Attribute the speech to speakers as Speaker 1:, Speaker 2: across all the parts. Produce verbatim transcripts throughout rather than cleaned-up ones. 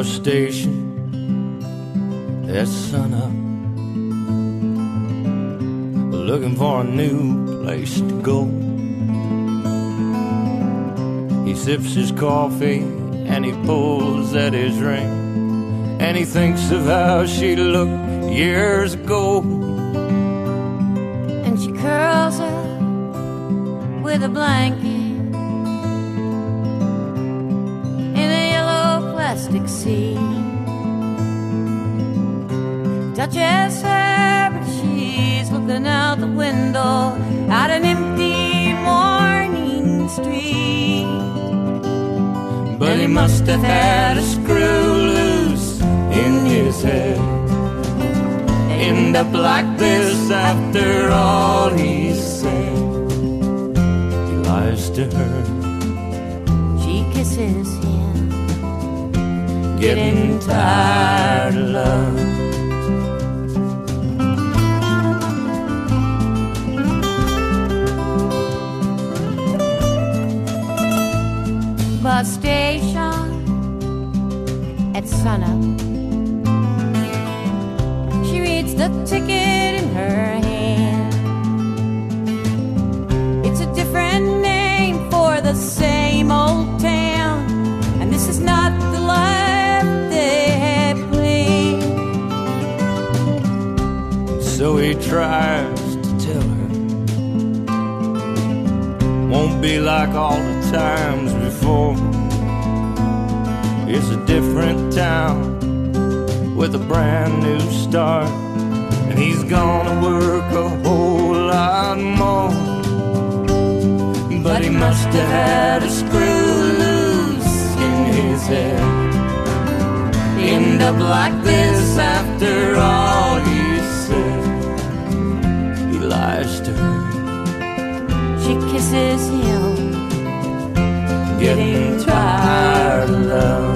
Speaker 1: bus station at sunup, looking for a new place to go. He sips his coffee and he pulls at his ring, and he thinks of how she looked years ago.
Speaker 2: And she curls up with a blanket in a yellow plastic seat. Touches her, but she's looking out the window at an empty morning street.
Speaker 1: But he must have had a screw loose in his head. End up like this after all he said. He lies to her,
Speaker 2: she kisses him,
Speaker 1: getting tired of love.
Speaker 2: Bus station at sunup. She reads the ticket in her hand. It's a different name for the same old town, and this is not the life they had planned.
Speaker 1: So he tries to tell her, won't be like all the times before. It's a different town with a brand new start, and he's gonna work a whole lot more. But he must have had a screw loose in his head. End up like this after all he said. He lies to her,
Speaker 2: she kisses him,
Speaker 1: getting tired of love.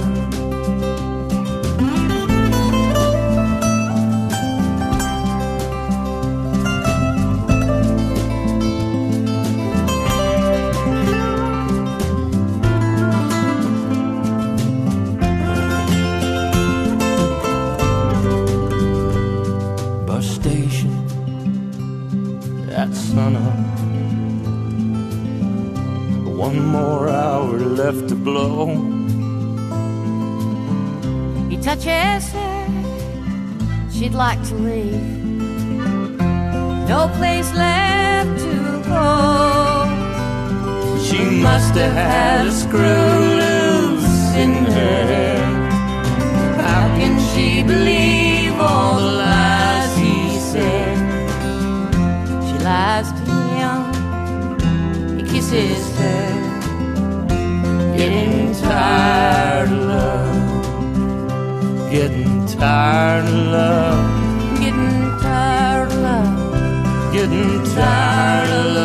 Speaker 1: Bus station at sunup. One more hour left to blow.
Speaker 2: he touches her, she'd like to leave, no place left to go.
Speaker 1: She must have had a screw loose in her head. How can she believe all the lies he said?
Speaker 2: She lies to him, he kisses her,
Speaker 1: Getting tired of love. Getting tired of love.
Speaker 2: getting tired of love,
Speaker 1: Getting tired of love.